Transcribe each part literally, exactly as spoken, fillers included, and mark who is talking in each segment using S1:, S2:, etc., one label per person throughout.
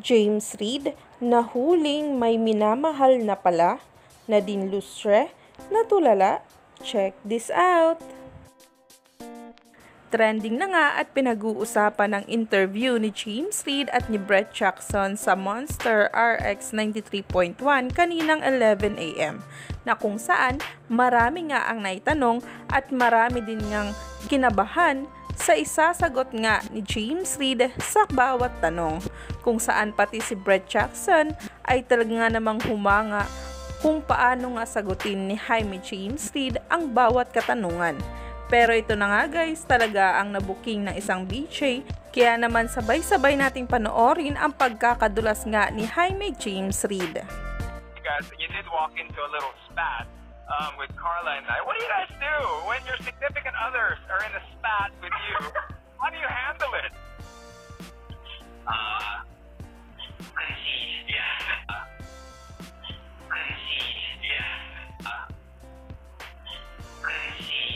S1: James Reid nahuling may minamahal na pala. Nadine Lustre natulala. Check this out! Trending na nga at pinag-uusapan ng interview ni James Reid at ni Brett Jackson sa Monster R X ninety-three point one kaninang eleven a m na kung saan marami nga ang naitanong at marami din ngang kinabahan sa isasagot nga ni James Reid sa bawat tanong, kung saan pati si Brett Jackson ay talaga nga namang humanga kung paano nga sagutin ni Jaime James Reid ang bawat katanungan. Pero ito na nga guys, talaga ang nabuking ng isang B J, kaya naman sabay-sabay nating panoorin ang pagkakadulas nga ni Jaime James Reid.
S2: You guys, you did walk into a little spat um, with Carla and I. What do you guys do when your significant others are in a spat with you? How do you handle it? Uh, concede, yeah. Uh, concede, yeah. Uh, concede.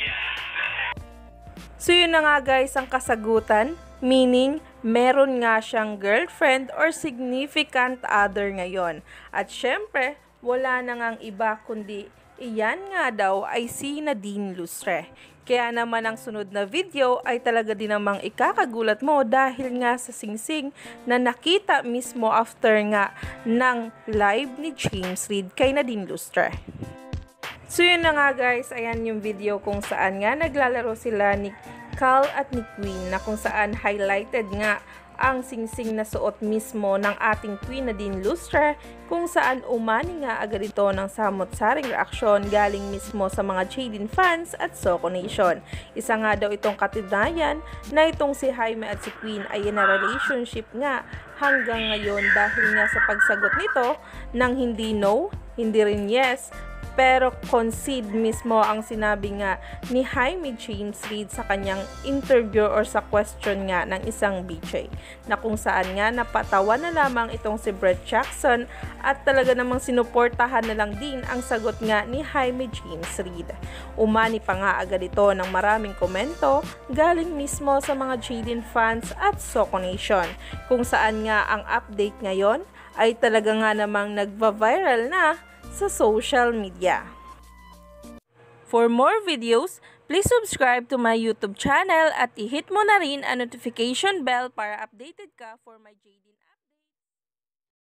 S1: So yun na nga guys ang kasagutan, meaning meron nga siyang girlfriend or significant other ngayon. At syempre, wala na ngang iba kundi iyan nga daw ay si Nadine Lustre. Kaya naman ang sunod na video ay talaga din namang ikakagulat mo dahil nga sa singsing na nakita mismo after nga ng live ni James Reid kay Nadine Lustre. So yun na nga guys, ayan yung video kung saan nga naglalaro sila ni Cal at ni Queen, na kung saan highlighted nga ang singsing na suot mismo ng ating Queen Nadine Lustre, kung saan umani nga agad ito ng samot-saring reaksyon galing mismo sa mga Jaden fans at Soco Nation. Isa nga daw itong katunayan na itong si Jaime at si Queen ay in a relationship nga hanggang ngayon dahil nga sa pagsagot nito ng hindi no, hindi rin yes, pero concede mismo ang sinabi nga ni Jaime James Reid sa kanyang interview or sa question nga ng isang B J, na kung saan nga napatawa na lamang itong si Brett Jackson at talaga namang sinuportahan na lang din ang sagot nga ni Jaime James Reid. Umani pa nga agad ito ng maraming komento galing mismo sa mga Jaden fans at Soco Nation, kung saan nga ang update ngayon ay talaga nga namang nagva-viral na sa social media. For more videos, please subscribe to my YouTube channel at i-hit mo na rin ang notification bell para updated ka for my J D